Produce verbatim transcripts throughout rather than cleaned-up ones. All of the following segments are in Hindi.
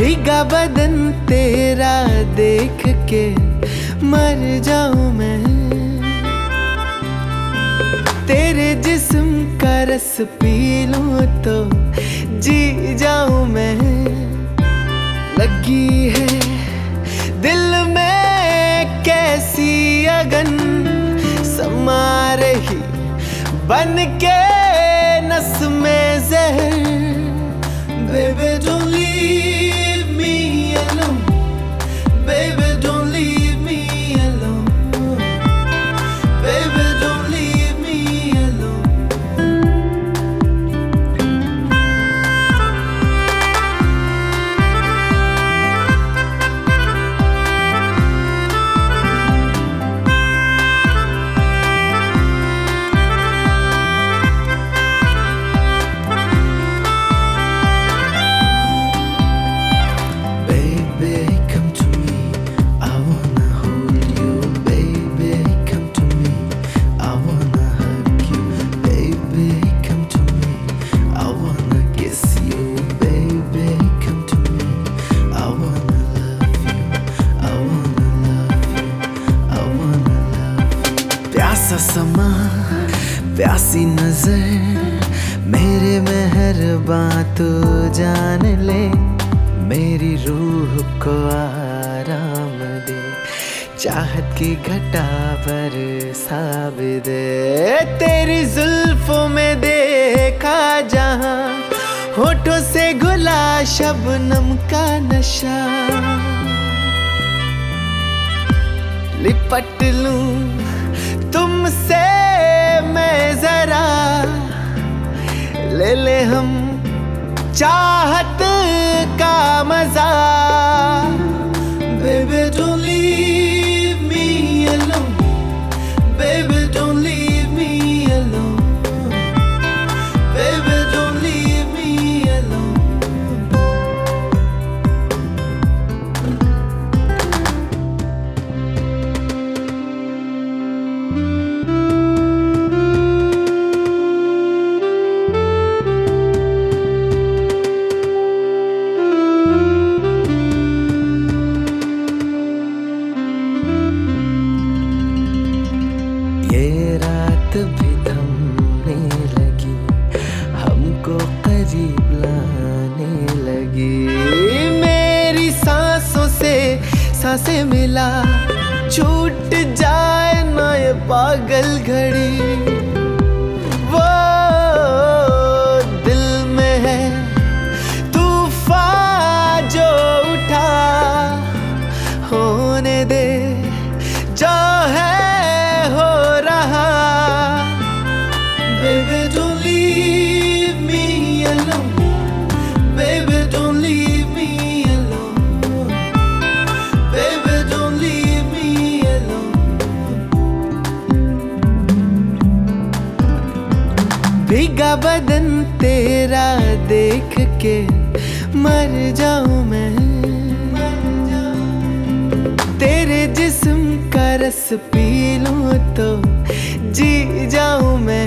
भीगा बदन तेरा देख के मर जाऊं मैं, तेरे जिस्म का रस पी लूं तो जी जाऊं मैं। लगी है दिल में कैसी अगन, समा रही बन के नस में जहर। Baby don't leave me alone, baby don't leave me alone, baby don't leave me alone. प्यासा समा प्यासी नजर मेरे मेहरबां तू जान ले, मेरी रूह को आराम दे, चाहत की घटा बरसा भी दे। तेरी जुल्फों में देखा जहां, होठों से घुला शबनम का नशा। लिपट लूं तुमसे मैं जरा, ले ले हम चाहत का मजा। Baby don't leave me alone, baby don't leave me alone, baby don't leave me alone. ये रात भी थमने लगी, हमको करीब लाने लगी, मेरी सांसों से सांसें मिला, छूट जाए ना ये पागल घड़ी। वो दिल में है तूफान जो उठा, होने दे जो है हो रहा। Baby don't leave me alone, baby don't leave me alone, baby don't leave me alone. भीगा बदन तेरा देख के मर जाऊं मैं, तेरे जिस्म का रस पी लूं तो जी जाऊं मैं।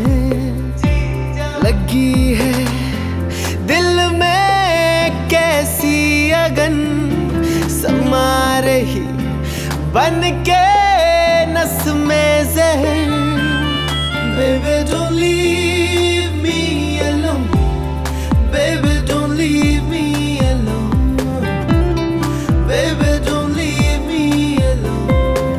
लगी है दिल में कैसी अगन, समा रही बन के नस में जहर। Baby don't leave me alone, baby don't leave me alone, baby don't leave me alone.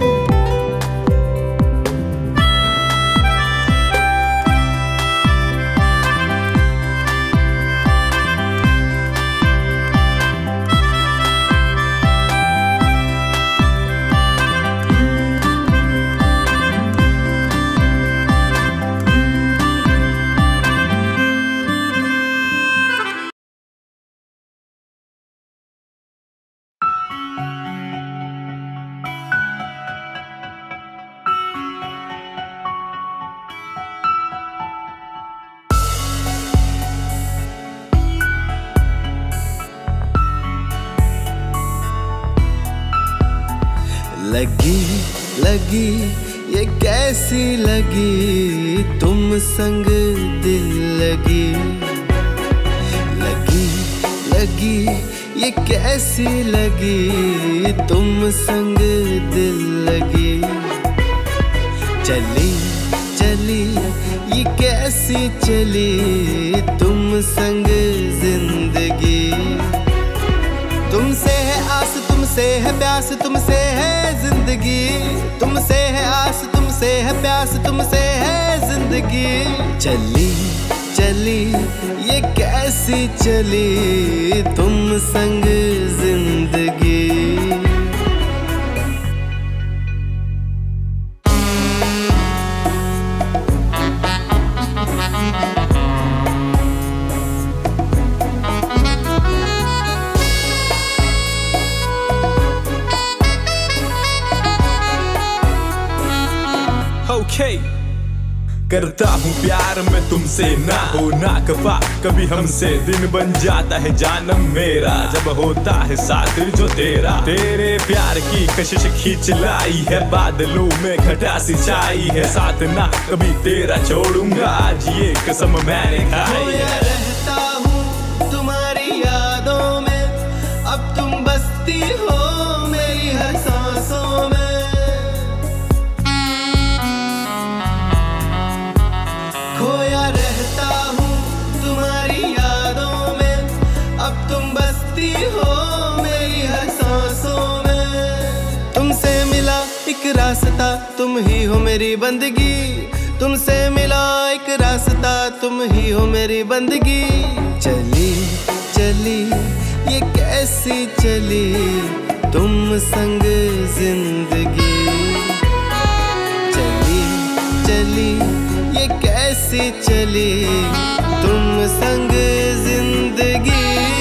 लगी लगी ये कैसी लगी तुम संग दिल लगी, लगी लगी ये कैसी लगी तुम संग दिल लगी। चली चली ये कैसी चली तुम संग जिंदगी। तुमसे है आस तुमसे है प्यास तुमसे है जिंदगी। तुमसे है आस तुमसे है प्यास तुमसे है जिंदगी। चली चली ये कैसी चली तुम संग जिंदगी। Okay. करता हूँ प्यार मैं तुमसे ना हो ना कफा कभी हमसे दिन बन जाता है जानम मेरा जब होता है साथ जो तेरा। तेरे प्यार की कशिश खींच लाई है बादलों में घटा सिंचाई है साथ ना कभी तेरा छोड़ूंगा आज ये कसम मैंने खाई है। रहता हूँ तुम्हारी यादों में अब तुम बसती हो मेरी हर सांसों में। खोया रहता हूँ तुम्हारी यादों में अब तुम बसती हो मेरी हर सांसों में। तुमसे मिला एक रास्ता तुम ही हो मेरी बंदगी। तुमसे मिला एक रास्ता तुम ही हो मेरी बंदगी। चली चली ये कैसी चली तुम संग जिंदगी। चली चली ये कैसी चली तुम संग जिंदगी।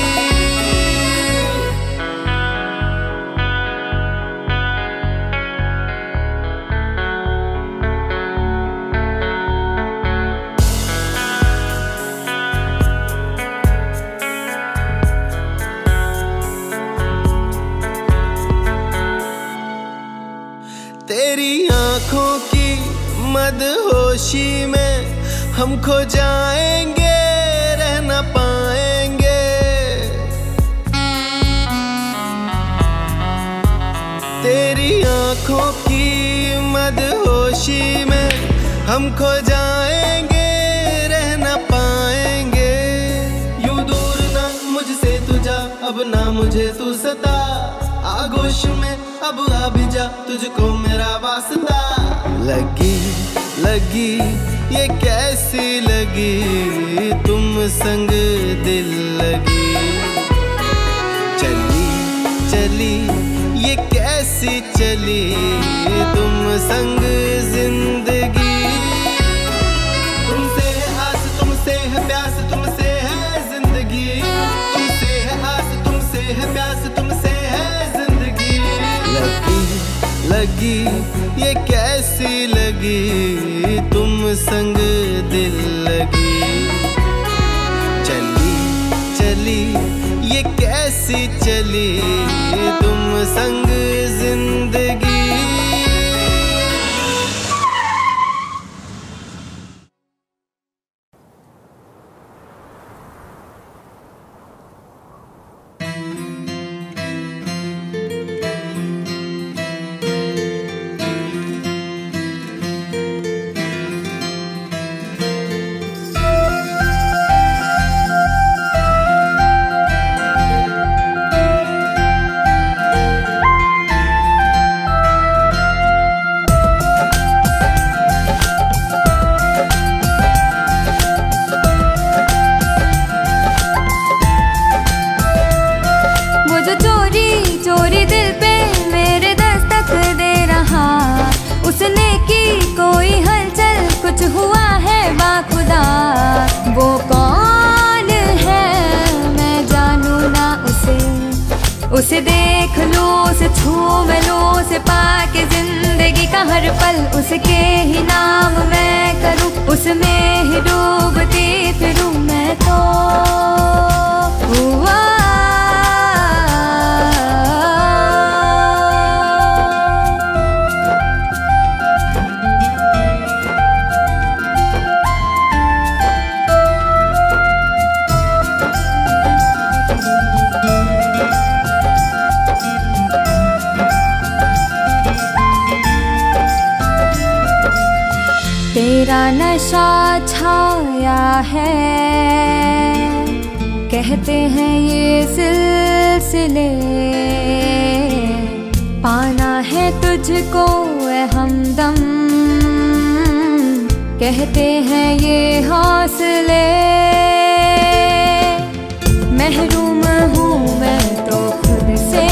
तेरी आँखों की मदहोशी में हम खो जाएंगे रह न पाएंगे। तेरी आँखों की मदहोशी में हम खो जाएंगे रह न पाएंगे। यूं दूर ना मुझसे तू जा अब ना मुझे तू सता। आगोश में अब आ भी जा तुझको मेरा वास्ता। लगी लगी ये कैसी लगी तुम संग दिल लगी। चली चली ये कैसी चली तुम संग जिंदगी। तुमसे है आस तुमसे है प्यास तुमसे है जिंदगी। तुमसे है आस तुमसे है प्यास तुमसे है जिंदगी। लगी लगी ये कैसी लगी तुम संग दिल लगी। चली चली ये कैसी चली तुम संग जिंदगी। वो कौन है मैं जानू ना उसे। उसे देख लो उसे छूम लो उसे पाके जिंदगी का हर पल उसके ही नाम मैं करूं। उसमें ही डूबती फिरूं मैं तो हुआ। नशा छाया है, कहते हैं ये सिलसिले, पाना है तुझको ए हमदम, कहते हैं ये हौसले। महरूम हूँ मैं तो खुद से,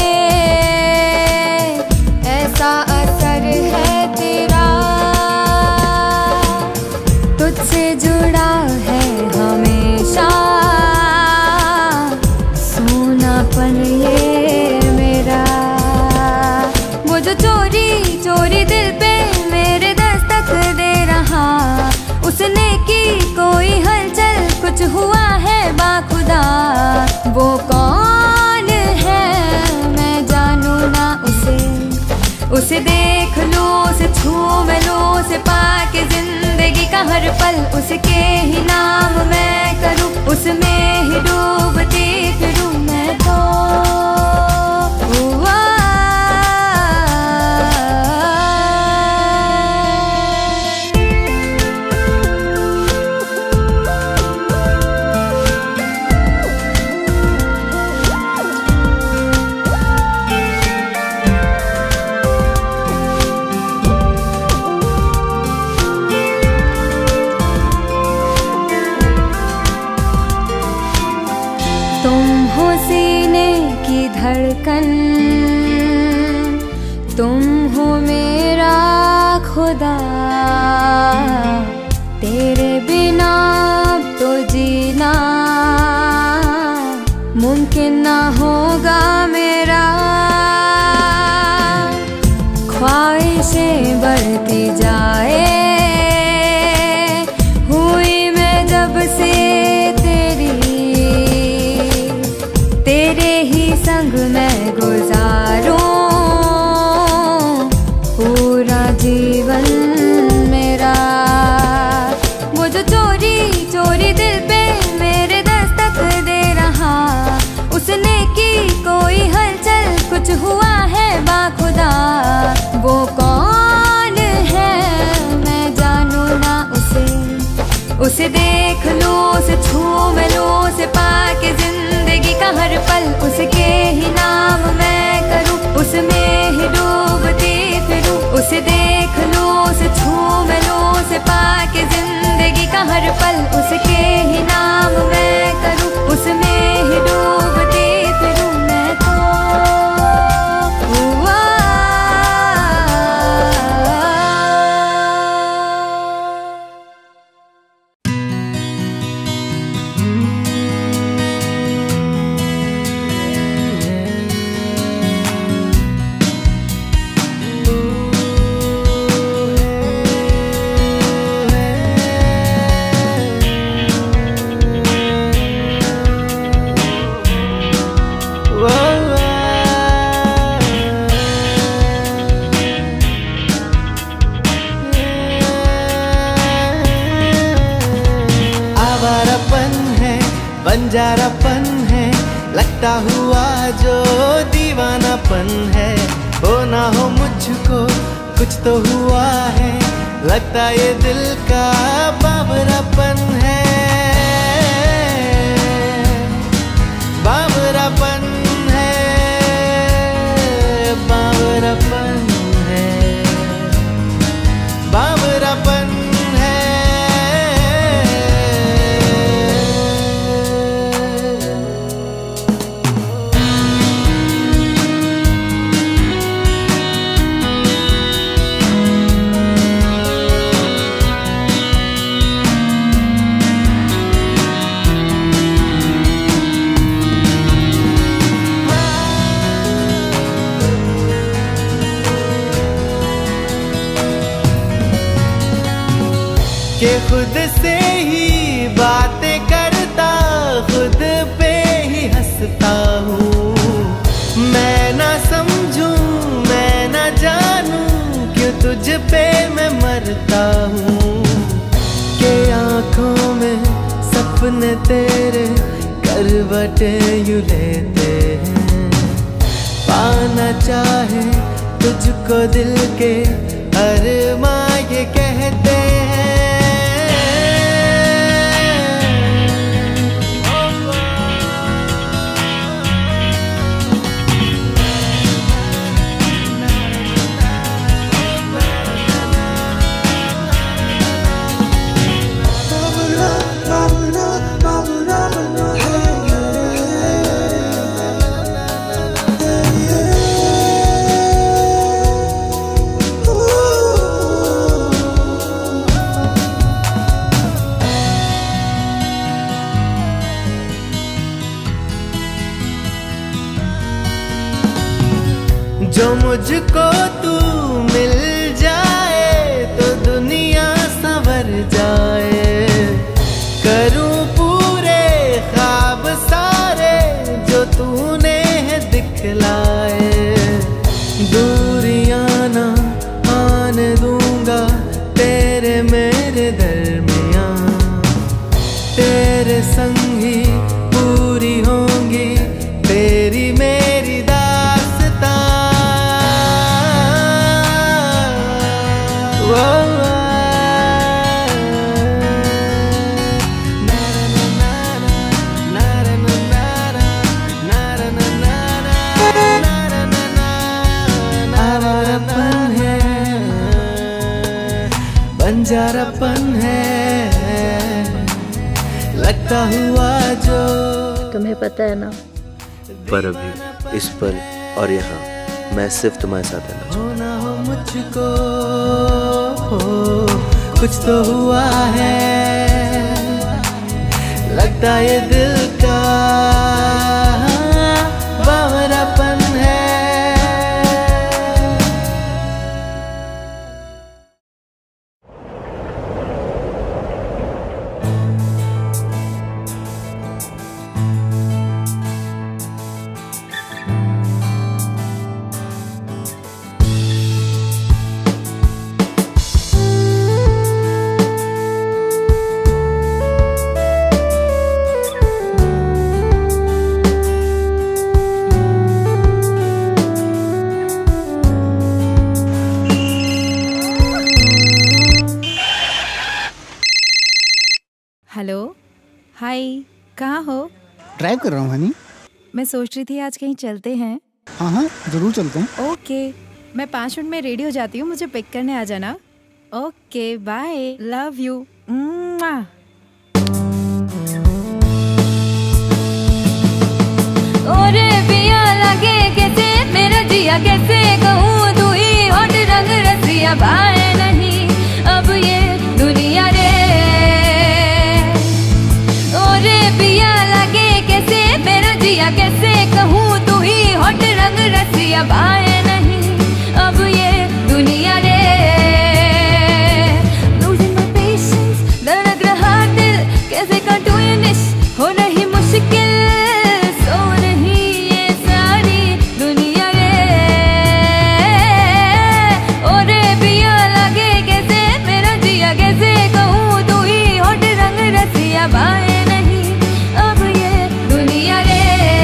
ऐसा असर है तेरा, तुझसे जुड़ा है हमेशा सोनापन ये मेरा। वो जो चोरी चोरी दिल पे मेरे दस्तक दे रहा, उसने की कोई हलचल, कुछ हुआ है बाखुदा। वो कौन है मैं जानू ना उसे, उसे देख लो, उसे छूम लो, उसे पाके जिंदगी का हर पल उसके ही नाम मैं करूं, उसमें ही डूबती फिरूं मैं तो। धड़कन तुम हो मेरा खुदा, तेरे बिना तो जीना मुमकिन ना होगा मेरा। ख्वाहिशें बढ़ती जाए, हुई मैं जब से तेरी, तेरे ही संग मैं गुजारूं पूरा जीवन मेरा। वो जो चोरी चोरी दिल पे मेरे दस्तक दे रहा, उसने की कोई हलचल, कुछ हुआ है बाखुदा। वो कौन है मैं जानू ना उसे, उसे देख लो, उसे छूम लो, उसे पाके जिंदगी का हर पल उसके ही नाम मैं करूं, उसमें ही डूबती फिरूं। उसे देख लो, उसे छूम लो, उसे पाके जिंदगी का हर पल उसके ही नाम मैं करूं, उसमें ही डूबती फिरूं मैं तो। बंजारापन है, लगता हुआ जो दीवानापन है। हो ना हो मुझको कुछ तो हुआ है, लगता ये दिल का बाबरापन है, बाबरापन है, बाबरापन है, बाबरापन है। के खुद से ही बातें करता, खुद पे ही हंसता हूँ। मैं ना समझूं, मैं ना जानूं, क्यों तुझ पे मैं मरता हूँ। के आँखों में सपने तेरे करवटें यूं लेते हैं, पाना चाहे तुझको दिल के अरमां ये कहते हैं। जो मुझको तू मिल जाए तो दुनिया संवर जाए। करूं पूरे ख्वाब सारे जो तूने है दिखलाए। दूरियां ना आने दूंगा तेरे मेरे दरमियां। तेरे संग ही पूरी होंगी तेरी मेरी दास्तां। वो बंजारापन है लगता हुआ जो। तुम्हें पता है ना, पर अभी इस पल और यहाँ मैं सिर्फ तुम्हारे साथ रहना चाहता हूँ। हो ना हो मुझको हो, कुछ तो हुआ है लगता ये दिल का बावरापन है। हेलो, हाय, कहाँ हो? ड्राइव कर रहा हूँ हनी। मैं सोच रही थी आज कहीं चलते हैं। हाँ हाँ जरूर चलते हैं। ओके, मैं पाँच मिनट में रेडी हो जाती हूँ, मुझे पिक करने आ जाना। Okay bye, love you. ओरे पिया लगे कैसे मेरा जिया, कैसे कहूँ तू ही होठ रंग रसिया। पाए नहीं अब ये दुनिया रे। ओरे पिया लगे कैसे मेरा जिया, कैसे कहूँ तू ही होठ रंग रसिया। पाए नहीं अब ये दुनिया रे। Losing my patience, धड़क रहा दिल, कैसे काटूं ये निश, हो रही मुश्किल। सो नहीं ये सारी दुनिया रे। ओरे पिया लगे कैसे मेरा जिया, कैसे कहूँ तू ही होठ रंग रसिया। पाए नहीं अब ये दुनिया रे।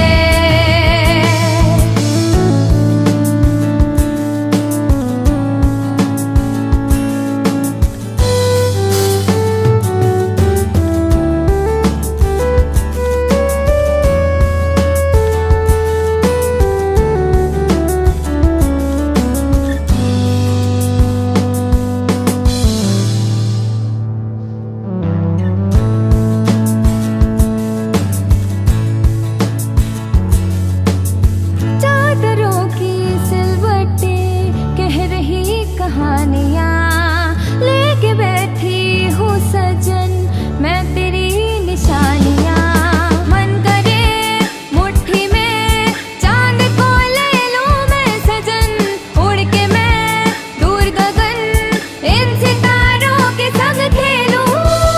चादरों की सिलवटें कह रही कहानियाँ, लेके बैठी हूँ सजन मैं तेरी निशानियाँ। मन करे मुट्ठी में चांद को ले लूँ मैं सजन, उड़ के मैं दूर गगन इन सितारों के संग खेलूँ।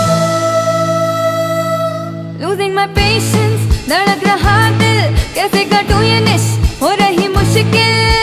Losing my patience, धड़क रहा दिल, कैसे काटूं ये निश, हो रही मुश्किल।